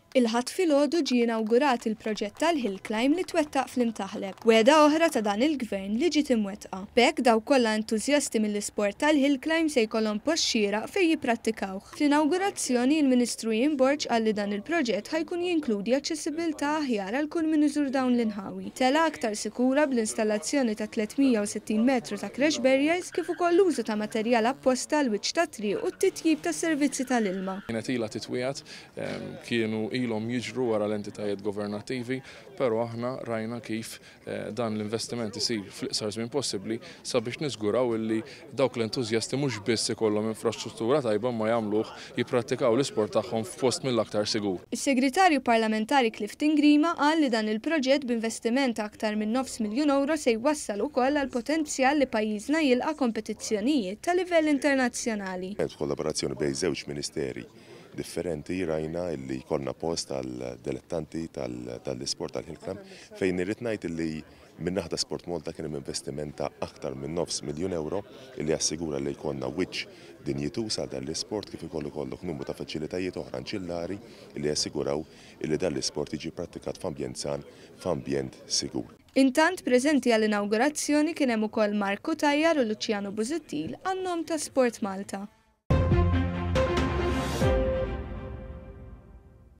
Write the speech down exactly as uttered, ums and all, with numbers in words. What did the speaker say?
Il-ħadd filgħodu ġie inawgurat il-proġett tal-Hill Climb li twettaq fl-Imtaħleb, wegħda oħra ta' dan il-gvern li ġiet imwettqa. B'hekk dawk kollha entużjasti mill-isport tal-Hill Climb se jkollhom post xieraq fejn jipprattikawh. Fl-inawgurazzjoni il-Ministru jinborġ qal li dan il-proġett ħajkun jinkludi aċċessibilità aħjar għal kull min iżur dawn l-inħawi. Tela aktar sikura bl-installazzjoni ta' tlietmija u sittin metru ta' crash barriers kif ukoll l-użu ta' materjal apposta l-wiċċ ta' triq u t-titjib tas-servizzi tal-ilma. Kienet ilha titwiegħed kienu ilhom jiġru wara l-entitajiet governattivi, però aħna rajna kif dan l-investiment isir fl-iqsar żmien possibbli sabiex niżguraw illi dawk l-entużjasti mhux biss ikollhom infrastruttura tajba ma jagħmluh jipprattikaw l-isport tagħhom f'post mill-aktar sigur. Is-Segretarju Parlamentari Clifton Grima qal li dan il-proġett b'investiment aktar minn nofs miljun euro se jwassal ukoll għal potenzjal li pajjiżna jilqa' kompetizzjonijiet ta' livell internazzjonali. Kollaborazzjoni bejn żewġ ministeri differenti rajna illi jkollna post tal-dilettanti tal-isport tal-Hill Climb fejn irrid ngħid illi minn naħda Sport Malta kien hemm investiment ta' aktar minn nofs miljun euro illi jassigura li jkollna wiċċ dinjituż għal dan l-isport kif ikollu kollok numru ta' faċilitajiet oħra anċillari illi jassiguraw illi dan l-isport jiġi prattikat f'ambjent san, f'ambjent sigur. Intant preżenti għall-inawgurazzjoni kien hemm ukoll Marco Tajjar u Luciano Busuttil għan-nom ta' Sport Malta.